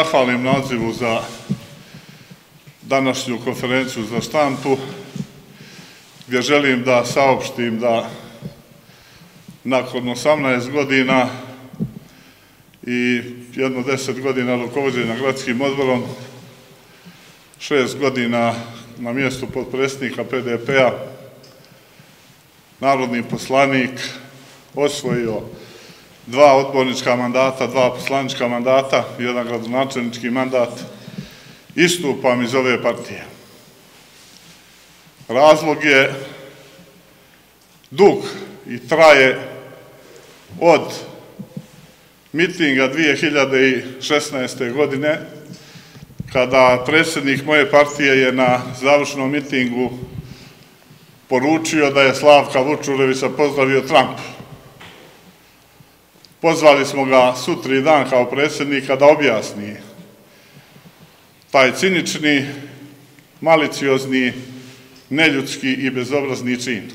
zahvalim na odzivu za današnju konferenciju za štampu, gdje želim da saopštim da nakon 18 godina i jedno 10 godina rukovođenja gradskim odborom, 6 godina na mjestu potpredsjednika PDP-a, narodni poslanik, osvojio 2 odbornička mandata, 2 poslanička mandata, 1 gradonačelnički mandat, istupam iz ove partije. Razlog je dug i traje od mitinga 2016. godine, kada predsjednik moje partije je na završnom mitingu poručio da je Slavka Vučurevića pozdravio Trump. Pozvali smo ga sutri dan kao predsjednika da objasni taj cinični, maliciozni, neljudski i bezobrazni čin.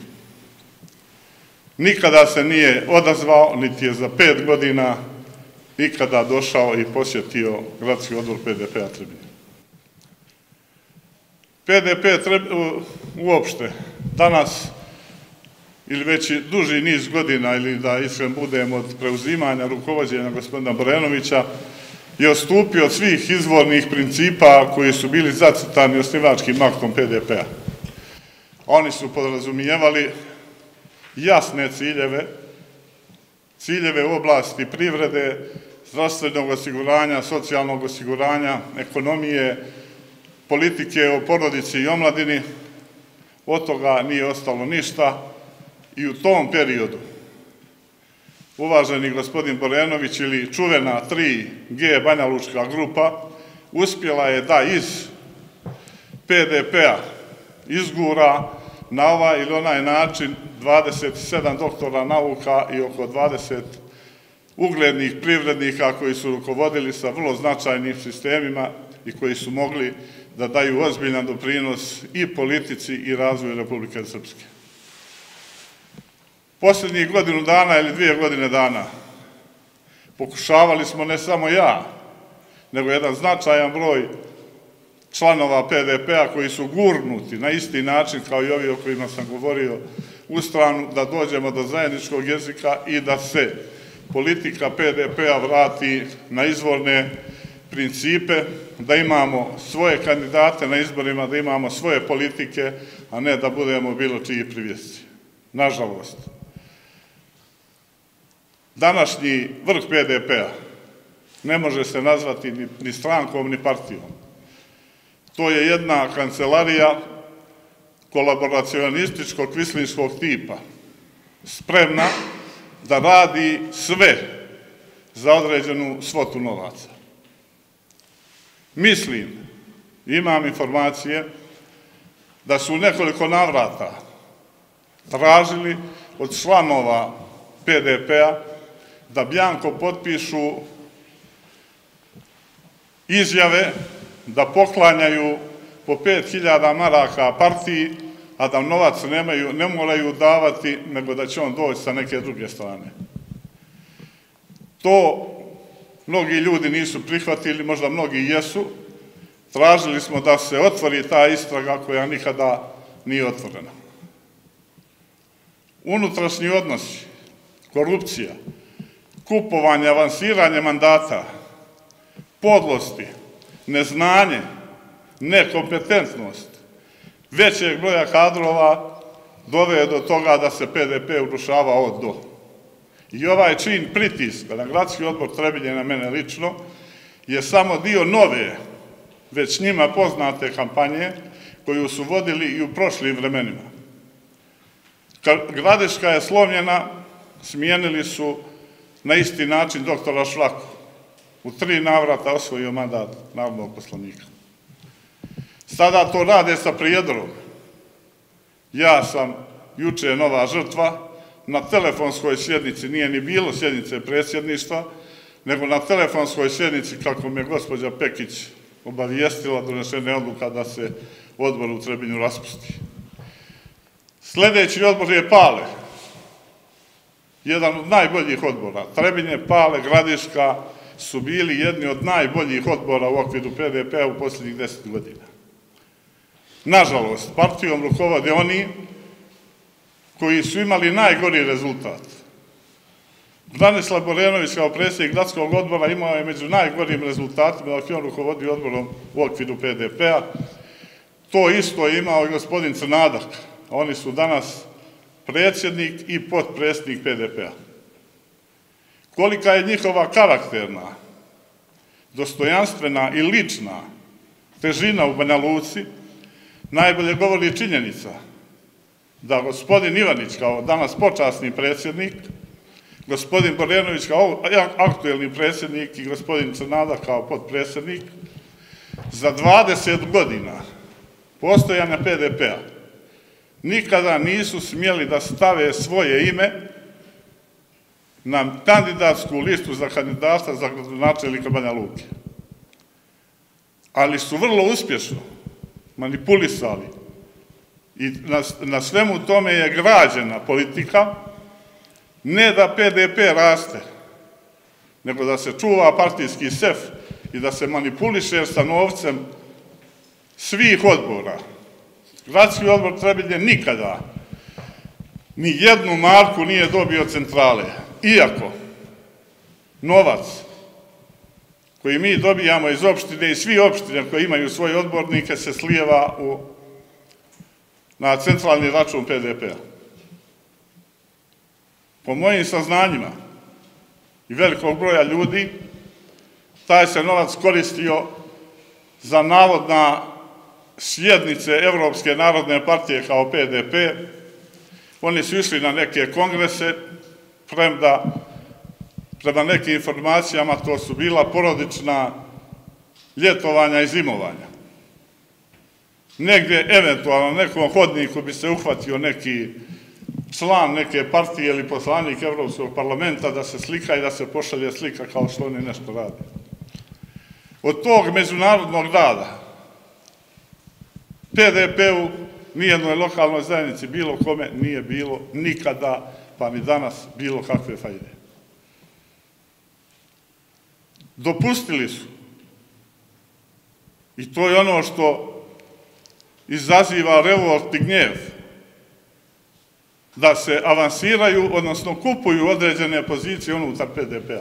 Nikada se nije odazvao, niti je za 5 godina ikada došao i posjetio gradski odbor PDP-a Trebinje. PDP uopšte danas, ili već duži niz godina, ili da iskren budem od preuzimanja rukovođenja gospodina Borenovića, je odstupio od svih izvornih principa koji su bili zacrtani osnivačkim aktom PDP-a. Oni su podrazumijevali jasne ciljeve u oblasti privrede, zdravstvenog osiguranja, socijalnog osiguranja, ekonomije, politike o porodici i omladini. Od toga nije ostalo ništa i u tom periodu uvaženi gospodin Borenović ili čuvena 3G Banjalučka grupa uspjela je da iz PDP-a izgura na ovaj ili onaj način 27 doktora nauka i oko 20 uglednih privrednika koji su rukovodili sa vrlo značajnim sistemima i koji su mogli da daju ozbiljan doprinos i politici i razvoju Republike Srpske. Posljednjih godinu dana ili 2 godine dana pokušavali smo, ne samo ja, nego jedan značajan broj članova PDP-a koji su gurnuti na isti način kao i ovi o kojima sam govorio u stranu, da dođemo do zajedničkog jezika i da se politika PDP-a vrati na izvorne principe, da imamo svoje kandidate na izborima, da imamo svoje politike, a ne da budemo bilo čiji privjesci. Nažalost, današnji vrh PDP-a ne može se nazvati ni strankom, ni partijom. To je jedna kancelarija kolaboracionističkog kvislinskog tipa, spremna da radi sve za određenu svotu novaca. Mislim, imam informacije, da su u nekoliko navrata tražili od članova PDP-a da bjanko potpišu izjave da poklanjaju po 5.000 maraka partiji, a da novac ne moraju davati, nego da će on doći sa neke druge strane. To mnogi ljudi nisu prihvatili, možda mnogi jesu. Tražili smo da se otvori ta istraga koja nikada nije otvorena. Unutrašnji odnosi, korupcija, kupovanje, avansiranje mandata, podlosti, neznanje, nekompetentnost većeg broja kadrova doveo do toga da se PDP urušava od do. I ovaj čin pritiska na gradski odbor Trebinje, na mene lično, je samo dio nove, već njima poznate kampanje koju su vodili i u prošlim vremenima. Gradiška je slomljena, smijenili su na isti način doktora Švaku. U 3 navrata osvojio mandat narodnog poslanika. Sada to rade sa Prijedorom. Ja sam juče nova žrtva, na telefonskoj sjednici, nije ni bilo sjednice predsjedništva, nego na telefonskoj sjednici, kako me gospođa Pekić obavijestila, donešena je odluka da se odbor u Trebinju raspusti. Sljedeći odbor je Pale. jedan od najboljih odbora. Trebinje, Pale, Gradiška, su bili jedni od najboljih odbora u okviru PDP-a u posljednjih 10 godina. Nažalost, partijom rukovode oni koji su imali najgori rezultat. Branislav Borenović kao predsjednik gradskog odbora imao je među najgorim rezultatima dok je on rukovodio odborom u okviru PDP-a. To isto je imao i gospodin Crnadak. Oni su danas predsjednik i potpredsjednik PDP-a. Kolika je njihova karakterna, dostojanstvena i lična težina u Banja Luci, najbolje govori činjenica da gospodin Ivanić kao danas počasni predsjednik, gospodin Borenović kao aktuelni predsjednik i gospodin Crnadak kao potpredsjednik za 20 godina postojanja PDP-a nikada nisu smjeli da stave svoje ime na kandidatsku listu za kandidata za gradonačelnika Banja Luke. Ali su vrlo uspješno manipulisali i na svemu tome je građena politika, ne da PDP raste, nego da se čuva partijski sef i da se manipuliše sa novcem svih odbora. Gradski odbor Trebinje nikada ni jednu marku nije dobio od centrale, iako novac koji mi dobijamo iz opštine i svi opštine koje imaju svoje odbornike se slijeva na centralni račun PDP-a. Po mojim saznanjima i velikog broja ljudi, taj se novac koristio za navodna sjednice Evropske narodne partije kao PDP. Oni su išli na neke kongrese, premda prema nekim informacijama to su bila porodična ljetovanja i zimovanja. Negdje, eventualno, na nekom hodniku bi se uhvatio neki član neke partije ili poslanik Evropskog parlamenta da se slika i da se pošalje slika kao što oni nešto rade. Od tog međunarodnog rada PDP-u nijednoj lokalnoj zajednici bilo kome nije bilo nikada, pa ni danas, bilo kakve fajde. Dopustili su, i to je ono što izaziva revolt i gnjev, da se avansiraju, odnosno kupuju određene pozicije unutar PDP-a.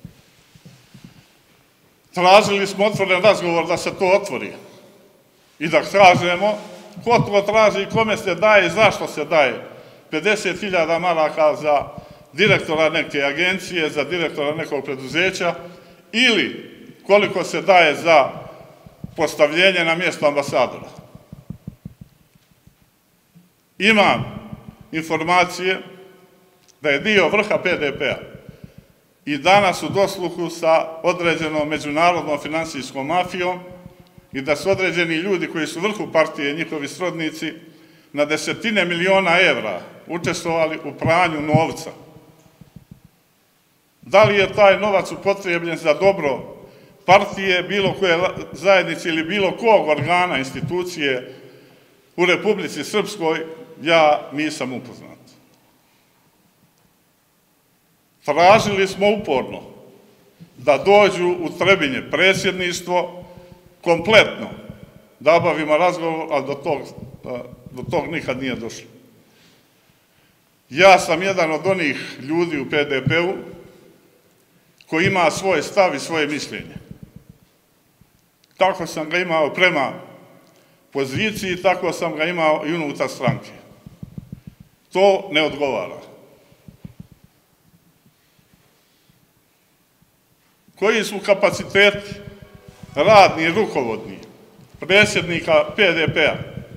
Tražili smo otvoren razgovor da se to otvori i da kažemo ko to traži, kome se daje i zašto se daje 50.000 maraka za direktora neke agencije, za direktora nekog preduzeća ili koliko se daje za postavljenje na mjesto ambasadora. Imam informacije da je dio vrha PDP-a i danas u dosluhu sa određenom međunarodnom finansijskom mafijom i da su određeni ljudi koji su vrhu partije, njihovi srodnici, na desetine miliona evra učestvovali u pranju novca. Da li je taj novac upotrebljen za dobro partije, bilo koje zajednice ili bilo kog organa, institucije u Republici Srpskoj, ja nisam upoznat. Tražili smo uporno da dođu u Trebinje predsjedništvo kompletno, da obavimo razgovor, ali do tog nikad nije došlo. Ja sam jedan od onih ljudi u PDP-u koji ima svoj stav i svoje mišljenje. Tako sam ga imao prema poziciji, tako sam ga imao i unutar stranke. To ne odgovara. Koji su kapaciteti radni i rukovodni predsjednika PDP-a?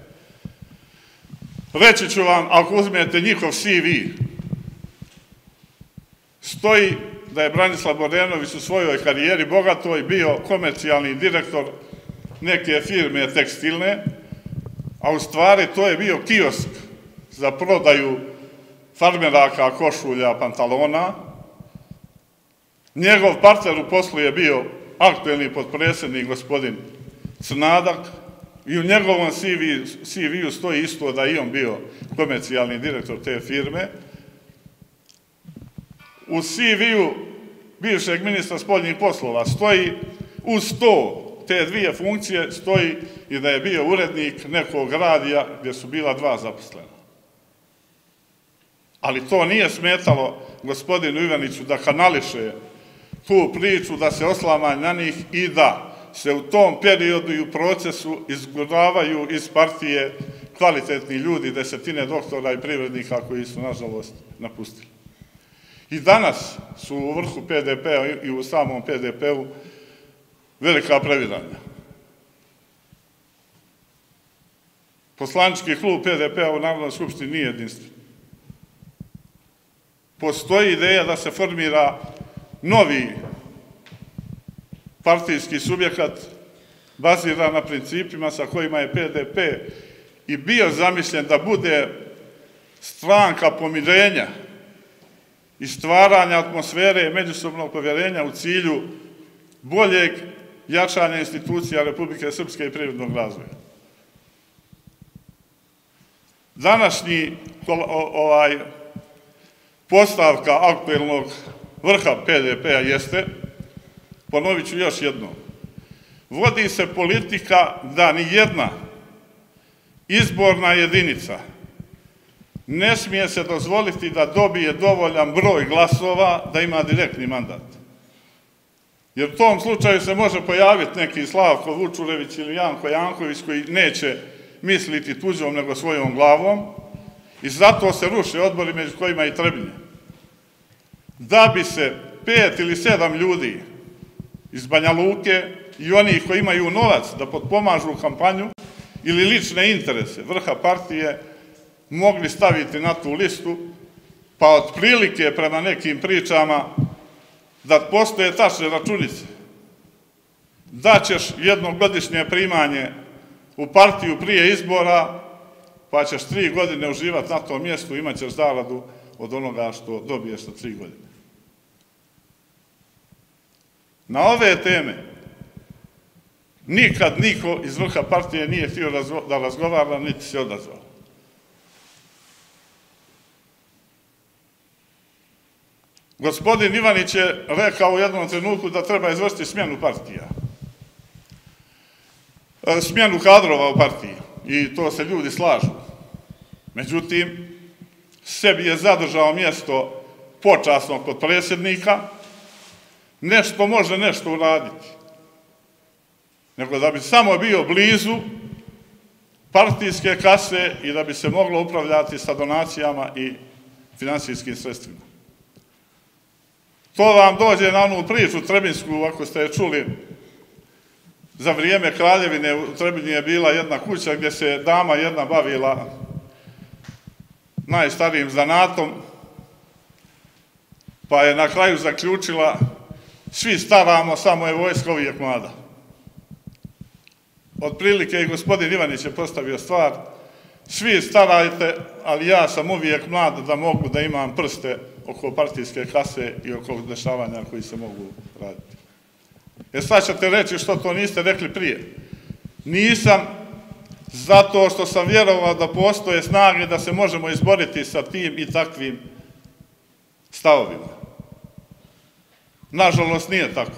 Reći ću vam, ako uzmete njihov CV, stoji da je Branislav Borenović u svojoj karijeri bogatoj bio komercijalni direktor neke firme tekstilne, a u stvari to je bio kiosk za prodaju farmeraka, košulja, pantalona. Njegov partner u poslu je bio aktuelni potpredsjednik gospodin Crnadak i u njegovom CV-u stoji isto da je i on bio komercijalni direktor te firme. U CV-u bivšeg ministra spoljnih poslova, stoji uz to, te dvije funkcije, stoji i da je bio urednik nekog radija gdje su bila 2 zaposlena. Ali to nije smetalo gospodinu Ivaniću da kanališe tu priču, da se oslama na njih i da se u tom periodu i u procesu izguravaju iz partije kvalitetni ljudi, desetine doktora i privrednika koji su, nažalost, napustili. I danas su u vrhu PDP-a i u samom PDP-u velika previranja. Poslanički klub PDP-a u Narodnoj skupštini nije jedinstven. Postoji ideja da se formira novi partijski subjekat baziran na principima sa kojima je PDP i bio zamišljen da bude stranka pomirenja i stvaranja atmosfere međusobnog povjerenja u cilju boljeg jačanja institucija Republike Srpske i privrednog razvoja. Današnji postavka aktuelnog vrha PDP-a jeste, ponovit ću još jednom, vodi se politika da ni jedna izborna jedinica ne smije se dozvoliti da dobije dovoljan broj glasova da ima direktni mandat. Jer u tom slučaju se može pojaviti neki Slavko Vučurević ili Janko Janković koji neće misliti tuđom nego svojom glavom i zato se ruše odbori među kojima i Trebinje. Da bi se 5 ili 7 ljudi iz Banja Luke i oni koji imaju novac da potpomažu kampanju ili lične interese vrha partije mogli staviti na tu listu, pa otprilike prema nekim pričama da postoje tačne računice. Daćeš jednogodišnje primanje u partiju prije izbora, pa ćeš 3 godine uživati na tom mjestu, imat ćeš zaradu od onoga što dobiješ za 3 godine. Na ove teme nikad niko iz vrha partije nije htio da razgovara, niti se odazvao. Gospodin Ivanić je rekao u jednom trenutku da treba izvršiti smjenu partija. Smjenu kadrova u partiji. I to se ljudi slažu. Međutim, sebi je zadržao mjesto počasnog potpredsjednika, nešto može nešto uraditi. Nego da bi samo bio blizu partijske kase i da bi se moglo upravljati sa donacijama i finansijskim sredstvima. To vam dođe na onu priču trebinsku, ako ste je čuli, za vrijeme kraljevine u Trebinji je bila jedna kuća gdje se dama jedna bavila najstarijim zanatom, pa je na kraju zaključila: svi staramo, samo je vojska uvijek mlada. Otprilike i gospodin Ivanić je postavio stvar: svi starajte, ali ja sam uvijek mlad da mogu da imam prste oko partijske kase i oko dešavanja koji se mogu raditi. Jer sad ćete reći što to niste rekli prije. Nisam, zato što sam vjerovao da postoje snage da se možemo izboriti sa tim i takvim stavovima. Nažalost, nije tako.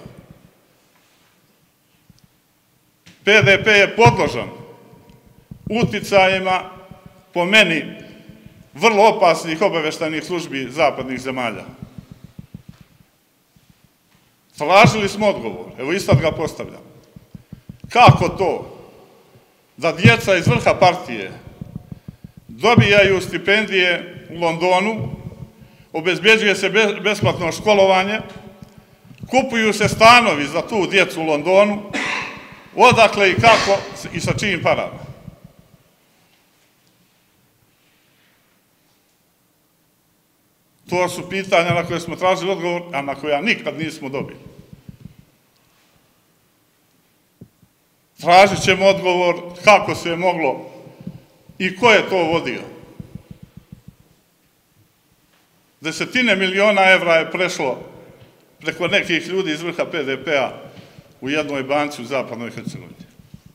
PDP je podložan uticajima, po meni, vrlo opasnih obaveštajnih službi zapadnih zemalja. Tražili smo odgovor, evo i sad ga postavljam. Kako to da djeca iz vrha partije dobijaju stipendije u Londonu, obezbeđuje se besplatno školovanje, kupuju se stanovi za tu djecu u Londonu, odakle i kako i sa čijim parama? To su pitanja na koje smo tražili odgovor, a na koja nikad nismo dobili. Tražit ćemo odgovor kako se je moglo i ko je to vodio. Desetine miliona evra je prešlo preko nekih ljudi iz vrha PDP-a u jednoj banci u zapadnoj Hercegovini.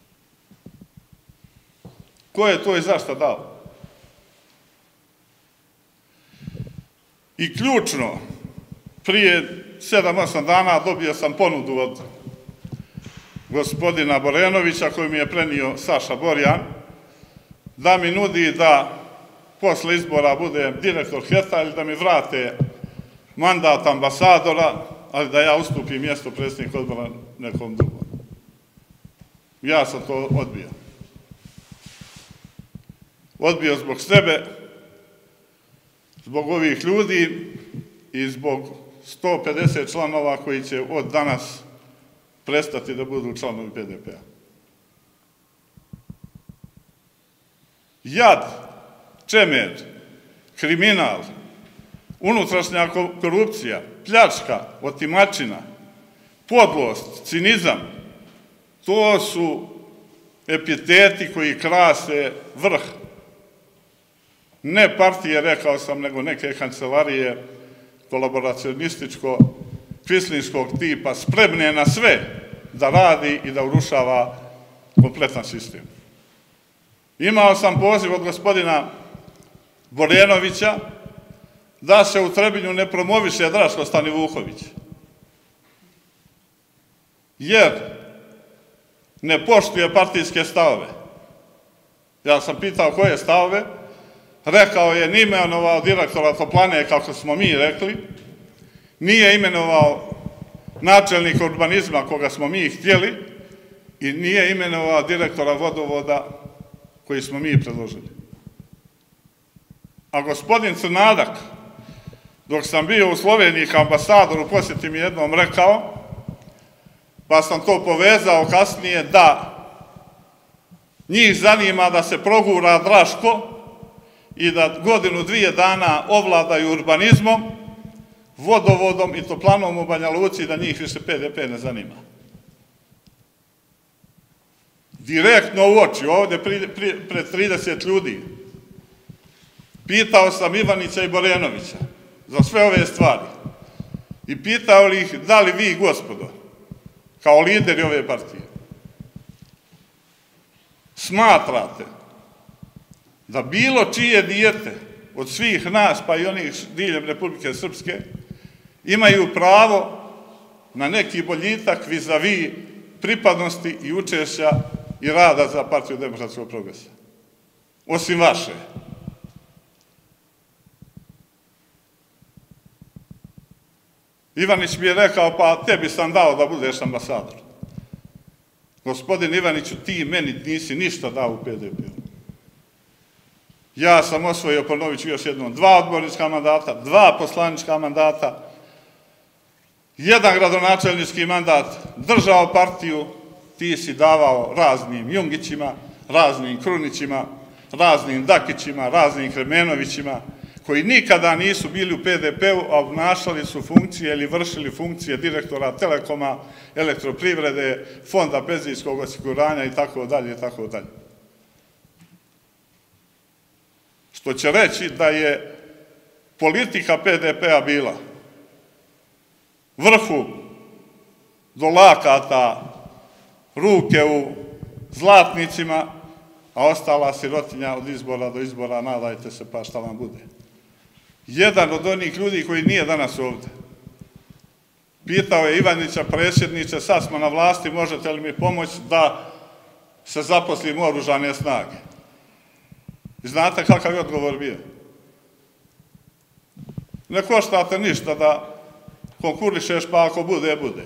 Ko je to i zašto dao? I ključno, Prije 7-8 dana dobio sam ponudu od gospodina Borenovića, koju mi je prenio Saša Borjan, da mi nudi da posle izbora budem direktor HET-a ili da mi vrate mandat ambasadora, ali da ja ustupim mjesto predsjednika odbora nekom drugom. Ja sam to odbio. Odbio zbog sebe, zbog ovih ljudi i zbog 150 članova koji će od danas prestati da budu članovi PDP-a. Jad, čemer, kriminal, unutrašnja korupcija, pljačka, otimačina, podlost, cinizam, to su epiteti koji krase vrh. Ne partije, rekao sam, nego neke kancelarije kolaboracionističko-kvislinskog tipa, spremne na sve da radi i da urušava kompletan sistem. Imao sam poziv od gospodina Borenovića da se u Trebinju ne promoviše Draško Stanivuhović, jer ne poštuje partijske stavove. Ja sam pitao koje stavove, rekao je nije imenovao direktora toplane, kako smo mi rekli, nije imenovao načelnika urbanizma, koga smo mi htjeli, i nije imenovao direktora vodovoda, koji smo mi predložili. A gospodin Crnadak, dok sam bio u Sloveniji kao ambasador, u posjeti mi jednom rekao, pa sam to povezao kasnije, da njih zanima da se progura Draško i da godinu, 2 dana ovladaju urbanizmom, vodovodom i toplanom u Banja Luci, da njih više PDP ne zanima. Direktno u oči, ovdje pred 30 ljudi. Pitao sam Ivanića i Borenovića za sve ove stvari. I pitao li ih, da li vi, gospodo, kao lideri ove partije, smatrate da bilo čije dijete od svih nas, pa i onih diljem Republike Srpske, imaju pravo na neki boljitak vis-a-vis pripadnosti i učešća i rada za Partiju demokratskog progresa, osim vaše. Ivanić mi je rekao, pa tebi sam dao da budeš ambasador. Gospodin Ivaniću, ti meni nisi ništa dao u PDP-u. Ja sam osvojio, ponovit ću još jednom, 2 odbornička mandata, 2 poslanička mandata, 1 gradonačelnički mandat, držao partiju, ti si davao raznim Jungićima, raznim Krunićima, raznim Dakićima, raznim Kremenovićima, koji nikada nisu bili u PDP-u, a obnašali su funkcije ili vršili funkcije direktora Telekoma, Elektroprivrede, Fonda penzijskog osiguranja i tako dalje, i tako dalje. Što će reći da je politika PDP-a bila vrhu do lakata, ruke u zlatnicima, a ostala sirotinja od izbora do izbora, nadajte se pa šta vam bude. Jedan od onih ljudi koji nije danas ovdje pitao je Ivanića, predsjedniče, sad smo na vlasti, možete li mi pomoći da se zaposlim u oružane snage? I znate kakav je odgovor bio? Ne koštate ništa da konkurišeš, pa ako bude, bude.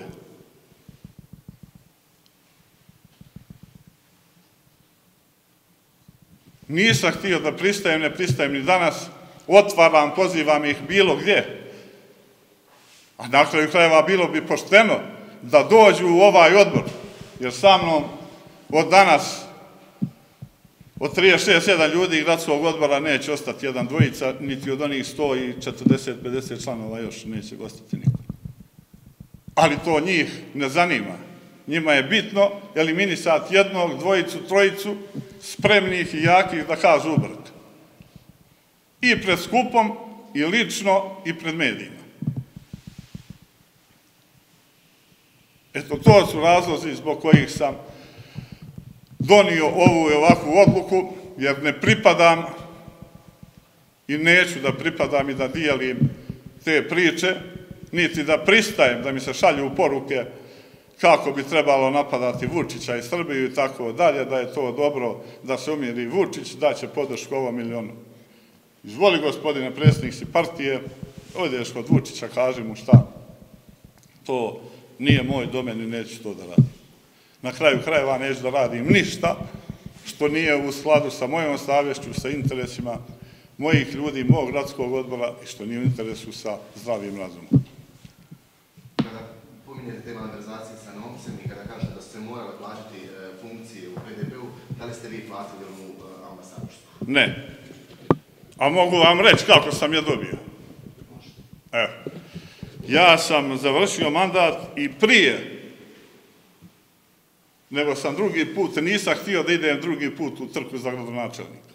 Nisam htio da pristajem, ne pristajem ni danas, otvaram, pozivam ih bilo gdje. A na kraju krajeva bilo bi pošteno da dođu u ovaj odbor, jer sa mnom od danas, od 36-7 ljudi gradskog odbora neće ostati 1-2, niti od onih 140-50 članova još neće ostati niko. Ali to njih ne zanima. Njima je bitno eliminisati 1, 2, 3 spremnih i jakih da kažu ubrk. I pred skupom, i lično, i pred medijima. Eto, to su razlozi zbog kojih sam donio ovu i ovakvu odluku, jer ne pripadam i neću da pripadam i da dijelim te priče niti da pristajem da mi se šalju poruke kako bi trebalo napadati Vučića i Srbiju i tako dalje, da je to dobro da se umiri Vučić, da će podršku ovom ili onom. Izvoli, gospodine predsjednik si partije, odeš kod Vučića, kaži mu šta. To nije moj domen i neću to da radim. Na kraju krajeva neću da radim ništa što nije u skladu sa mojom savješću, sa interesima mojih ljudi, mog gradskog odbora i što nije u interesu sa zdravim razumom. Kada pominjete te malverzacije sa novcem i kada kažete da ste morali plaćati funkcije u PDP-u, da li ste vi platili mu ambasadorstvu? Ne. A mogu vam reći kako sam je dobio. Evo. Ja sam završio mandat i prije nego sam drugi put, nisam htio da idem drugi put u trku za gradonačelnika.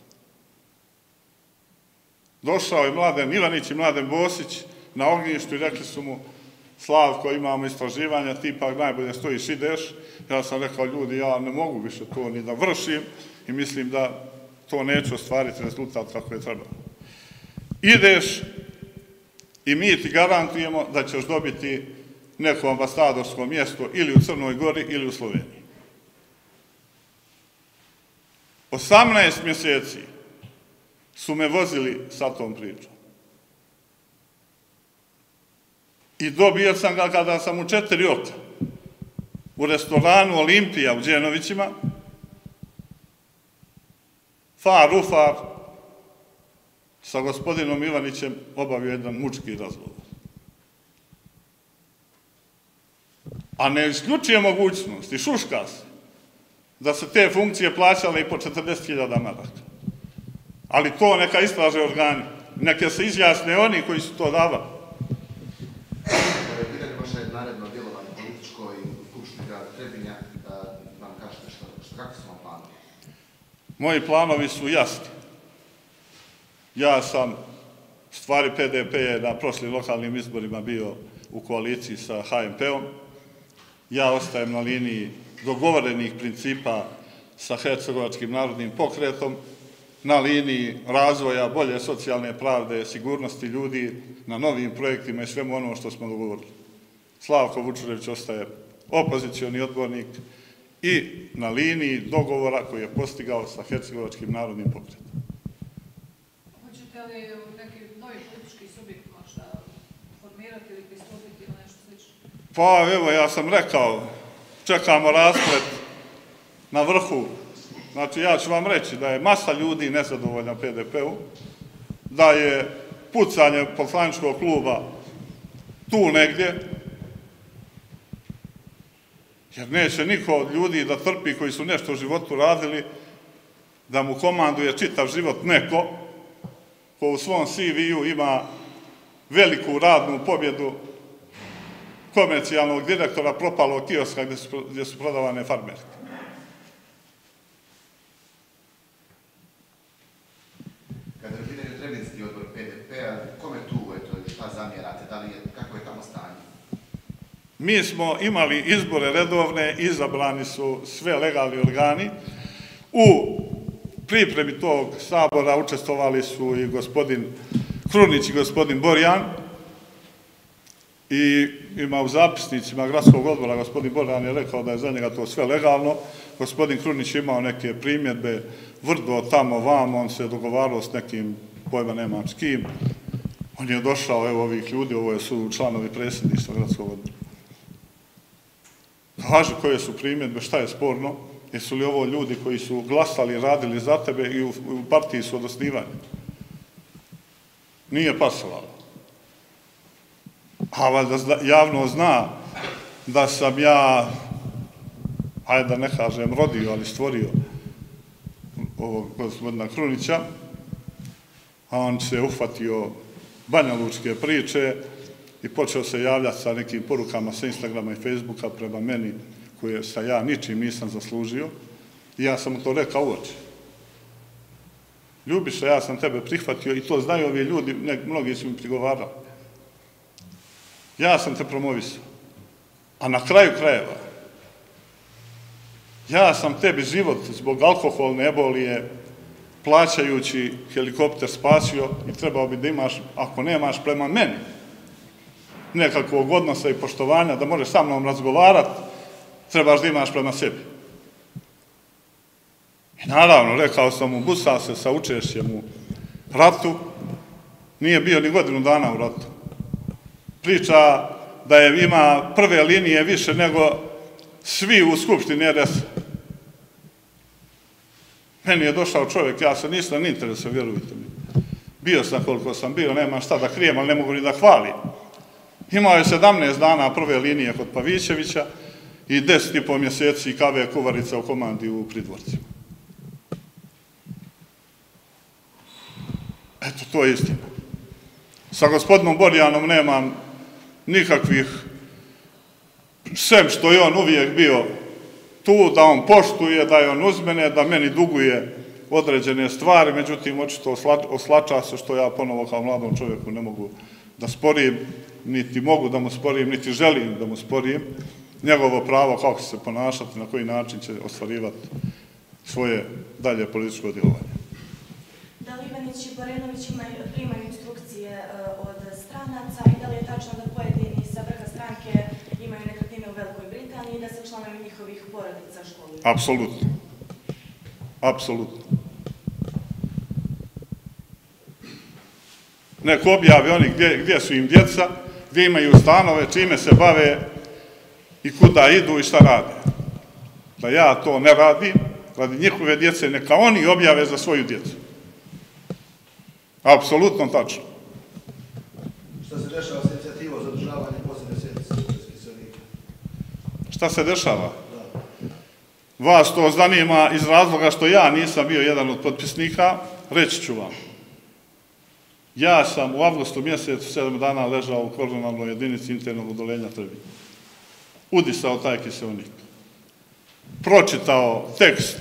Došao je Mladen Ivanić i Mladen Bosić na ognjištu i rekli su mu: Slavko, imamo istraživanja, ti pak najbolje stojiš, ideš. Ja sam rekao: ljudi, ja ne mogu više to ni da vršim i mislim da to neću ostvariti rezultat kako je trebalo. Ideš i mi ti garantujemo da ćeš dobiti neko ambasadorsko mjesto ili u Crnoj Gori ili u Sloveniji. 18 mjeseci su me vozili sa tom pričom. I dobio sam ga kada sam u 4 oka u restoranu Olimpija u Đenovićima, far u far, sa gospodinom Ivanićem obavio jedan mučki razgovor. A ne isključuje mogućnost i šuška se da se te funkcije plaćale i po 40.000 maraka. Ali to neka istraže organi, neka se izjasne oni koji su to davali. Kada je pitanje vaše naredno djelovanje političko i u Skupštini grada Trebinja, nam kažete kakvi su vam planovi? Moji planovi su jasni. Ja sam, stvari PDP je na prošlim lokalnim izborima bio u koaliciji sa HMP-om. Ja ostajem na liniji dogovorenih principa sa Hercegovačkim narodnim pokretom, na liniji razvoja, bolje socijalne pravde, sigurnosti ljudi, na novim projektima i svemu ono što smo dogovorili. Slavko Vučurević ostaje opozicioni odbornik i na liniji dogovora koji je postigao sa Hercegovačkim narodnim pokretom. Hoćete li neki novi politički subjekt možda formirati ili pristupiti ili nešto slično? Pa evo, ja sam rekao, čekamo rasplet na vrhu. Znači, ja ću vam reći da je masa ljudi nezadovoljna PDP-u, da je pucanje poslaničkog kluba tu negdje, jer neće niko od ljudi da trpi koji su nešto u životu radili, da mu komanduje čitav život neko ko u svom CV-u ima veliku radnu pobjedu komercijalnog direktora propalog kioska gdje su prodavane farmerke. Kada je u pitanju Trebinski odbor PDP-a, kome tu šta zamjerate, kako je tamo stanje? Mi smo imali izbore redovne, izabrani su sve legalni organi. U pripremi tog sabora učestvovali su i gospodin Krunić i gospodin Borjan. I ima u zapisnicima gradskog odbora, gospodin Borjan je rekao da je za njega to sve legalno. Gospodin Krunić je imao neke primjedbe, vrdo tamo, vamo, on se dogovarao s nekim, pojma nemam s kim. On je došao, evo ovih ljudi, ovo su članovi predsjedništva gradskog odbora. Kaže koje su primjedbe, šta je sporno, jesu li ovo ljudi koji su glasali, radili za tebe i u partiji su od osnivanja. Nije pasovalo. A valjda javno zna da sam ja, hajde da ne kažem rodio, ali stvorio ovog gospodina Krunića, a on se uhvatio banjalučke priče i počeo se javljati sa nekim porukama sa Instagrama i Facebooka prema meni, koje sa ja ničim nisam zaslužio, i ja sam mu to rekao u oči. Ljubiša, ja sam tebe prihvatio i to znaju ovi ljudi, mnogi su mi prigovarali. Ja sam te promovisao, a na kraju krajeva ja sam tebi život zbog alkoholne ebolije plaćajući helikopter spasio i trebao bi da imaš, ako nemaš prema meni, nekakvog odnosa i poštovanja, da možeš sa mnom razgovarati, trebaš da imaš prema sebi. I naravno, rekao sam mu, busa se sa učešćem u ratu, nije bio ni godinu dana u ratu. Priča da ima prve linije više nego svi u Skupštini RS. Meni je došao čovjek, ja se nisam interesao, vjerujte mi. Bio sam koliko sam bio, nema šta da krijem, ali ne mogu ni da hvalim. Imao je 17 dana prve linije kod Pavićevića i 10,5 mjeseci KV Kuvarica u komandi u Pridvorcima. Eto, to je istina. Sa gospodinom Borjanom nemam nikakvih, sem što je on uvijek bio tu, da on poštuje, da je on uz mene, da meni duguje određene stvari, međutim, očito oslača se što ja ponovo kao mladom čovjeku ne mogu da sporim, niti mogu da mu sporim, niti želim da mu sporim njegovo pravo kako će se ponašati, na koji način će ostvarivati svoje dalje političko djelovanje. Da li Ivanić i Borenović primaju instrukcije od stranaca i da li je tačno da pojedini sa vrha stranke imaju nekretnine u Velikoj Britaniji i da se članovi njihovih porodica školuju? Apsolutno. Apsolutno. Neko objavi oni gdje su im djeca, gdje imaju stanove, čime se bave i kuda idu i šta rade. Da ja to ne radim, radi njihove djece, neka oni objave za svoju djecu. Apsolutno tačno. Šta se dešava s inicijativom za održavanje posebne sjednice skupštinskih kiseonika? Šta se dešava? Vas to zanima iz razloga što ja nisam bio jedan od potpisnika, reći ću vam. Ja sam u avgustu mjesecu 7 dana ležao u koronarnoj jedinici internog odolenja Trebinje. Udisao taj kiseonik. Pročitao tekst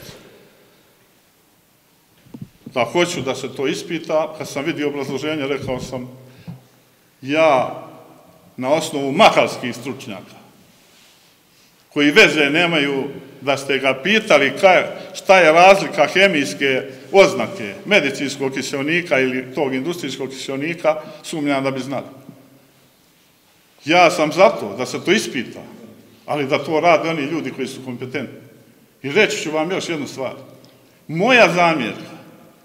da hoću da se to ispita. Kad sam vidio obrazloženje, rekao sam ja na osnovu makarskih stručnjaka koji veze nemaju da ste ga pitali šta je razlika hemijske oznake medicinskog kiseonika ili tog industrijskog kiseonika, sumnjam da bi znali. Ja sam za to da se to ispita, ali da to rade oni ljudi koji su kompetentni. I reći ću vam još jednu stvar. Moja zamjerka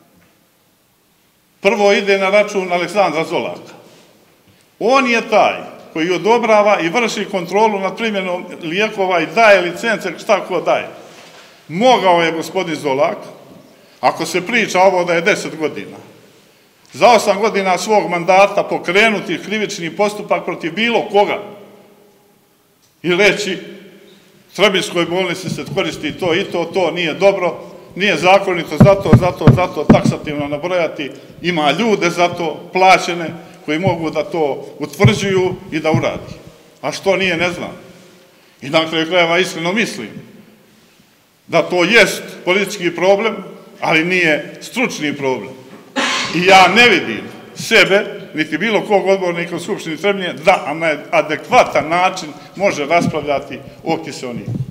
prvo ide na račun Aleksandra Zolaka. On je taj koji odobrava i vrši kontrolu nad primjenom lijekova i daje licence šta ko daje. Mogao je gospodin Zolak, ako se priča ovo da je 10 godina, za 8 godina svog mandata pokrenuti krivični postupak protiv bilo koga i reći Trebinjskoj bolnici se koristi to i to nije dobro, nije zakonito, zato taksativno nabrojati, ima ljude za to plaćene koji mogu da to utvrđuju i da uradi. A što nije, ne znam. I na kraju krajeva iskreno mislim da to jest politički problem, ali nije stručni problem. I ja ne vidim sebe, niti bilo kog odbornika u Skupštini Trebinje, da na adekvatan način može raspravljati o kiseoniku.